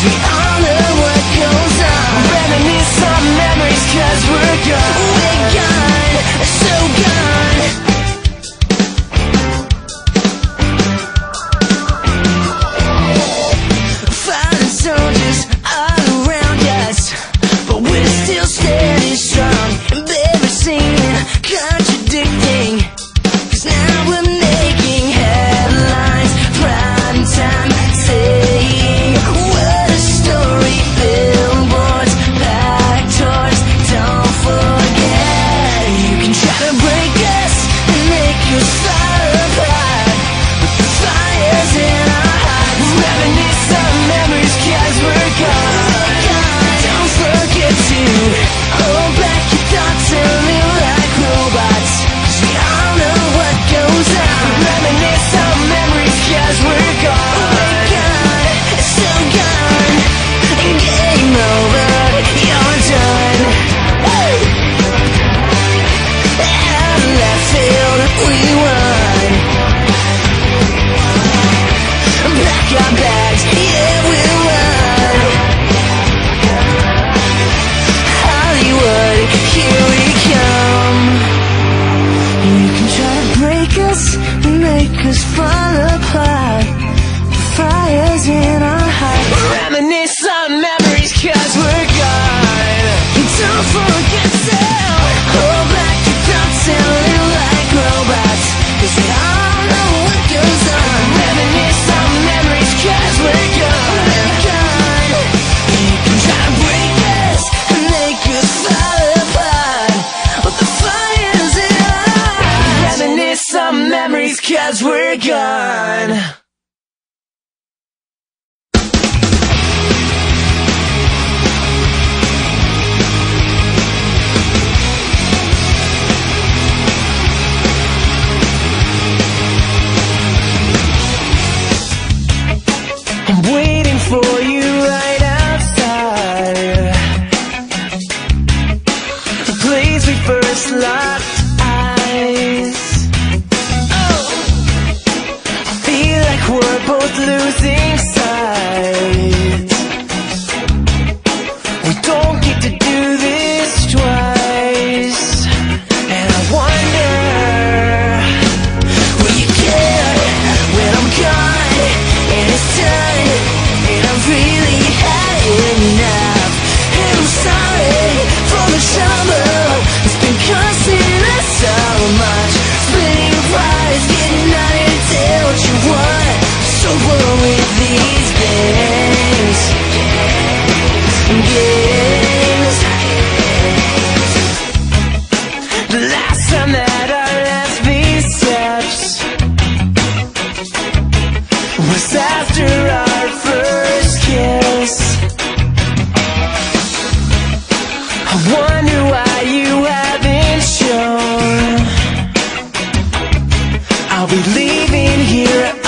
we all know what goes on. Reminisce some memories, cause we're gone. We're gone, so gone. Fallen soldiers all around us, but we're still standing strong, embarrassing and contradicting. Cause now we're making headlines, prime time, saying what a story. Billboards, packed tours, don't forget. You can try to break us and make us fall apart, but the fire's in our hearts. Reminisce some memories, cause we're gone. Don't forget to hold back your thoughts and live like robots, cause we all know what goes on. Reminisce some memories, cause we're gone. We're gone, so gone. Game over, you're done. Woo! Out of left field, we won. Pack our bags, yeah, we'll run. Hollywood, here we come. You can try to break us and make us fall apart. The fire's in our hearts. Reminisce some memories, cause we're gone. Don't forget to hold back your thoughts and live like robots, cause we all know what goes on. Reminisce some memories, cause we're gone. We're gone. You can try to break us and make us fall apart, but the fire's in our hearts. Reminisce some memories, cause we're gone. I'm waiting for you right outside the place we first locked eyes. Oh, I feel like we're both losing sight. We don't get to do this twice, and I wonder, will you care when I'm gone and it's done, and I've really had enough? And I'm sorry for the trouble it's been costing us so much. Splitting apart is getting out and tell what you want. So over with these games, games. The last time that I left these steps was after our first kiss. I wonder why you haven't shown. I'll be leaving here at